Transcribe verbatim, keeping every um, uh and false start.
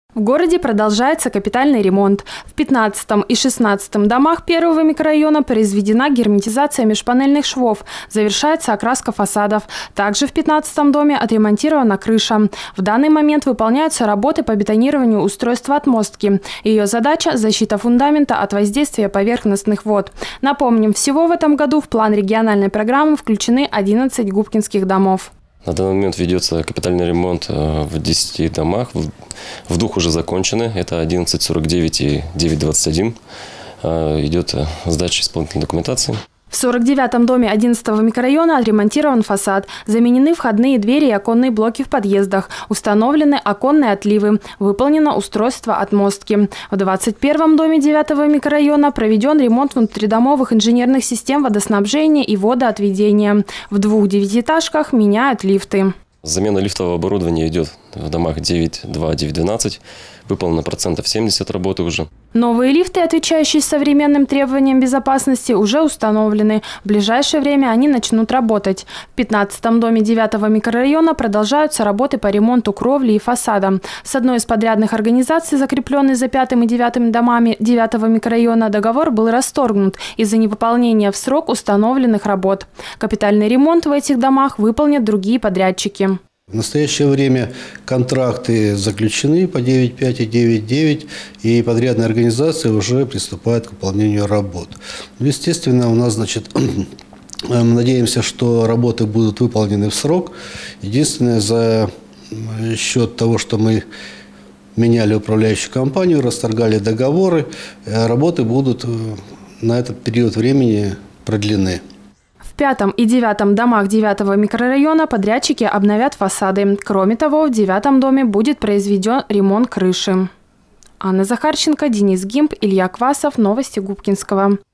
В городе продолжается капитальный ремонт. В пятнадцатом и шестнадцатом домах первого микрорайона произведена герметизация межпанельных швов, завершается окраска фасадов. Также в пятнадцатом доме отремонтирована крыша. В данный момент выполняются работы по бетонированию устройства отмостки. Ее задача – защита фундамента от воздействия поверхностных вод. Напомним, всего в этом году в план региональной программы включены одиннадцать губкинских домов. На данный момент ведется капитальный ремонт в десяти домах. В двух уже закончены. Это одиннадцать сорок девять и девять двадцать один. Идет сдача исполнительной документации. В сорок девятом доме одиннадцатого микрорайона отремонтирован фасад. Заменены входные двери и оконные блоки в подъездах. Установлены оконные отливы. Выполнено устройство отмостки. В двадцать первом доме девятого микрорайона проведен ремонт внутридомовых инженерных систем водоснабжения и водоотведения. В двух девятиэтажках меняют лифты. Замена лифтового оборудования идет в домах девять два, девять двенадцать. Выполнено процентов семьдесят работы уже. Новые лифты, отвечающие современным требованиям безопасности, уже установлены. В ближайшее время они начнут работать. В пятнадцатом доме девятого микрорайона продолжаются работы по ремонту кровли и фасада. С одной из подрядных организаций, закрепленной за пятым и девятым домами девятого микрорайона, договор был расторгнут из-за невыполнения в срок установленных работ. Капитальный ремонт в этих домах выполнят другие подрядчики. В настоящее время контракты заключены по девять пять и девять девять, и подрядная организация уже приступает к выполнению работ. Естественно, у нас, значит, мы надеемся, что работы будут выполнены в срок. Единственное, за счет того, что мы меняли управляющую компанию, расторгали договоры, работы будут на этот период времени продлены. В пятом и девятом домах девятого микрорайона подрядчики обновят фасады. Кроме того, в девятом доме будет произведен ремонт крыши. Анна Захарченко, Денис Гимп, Илья Квасов. Новости Губкинского.